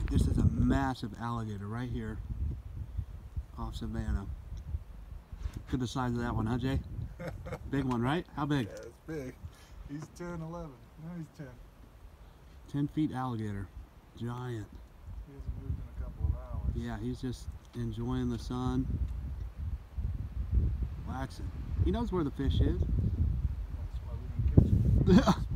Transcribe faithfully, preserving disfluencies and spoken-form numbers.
This is a massive alligator right here off Savannah. Look at the size of that one, huh, Jay? Big one, right? How big? Yeah, it's big. He's ten, eleven. No, he's ten. ten feet alligator. Giant. He hasn't moved in a couple of hours. Yeah, he's just enjoying the sun. Relaxing. He knows where the fish is. That's why we didn't catch him.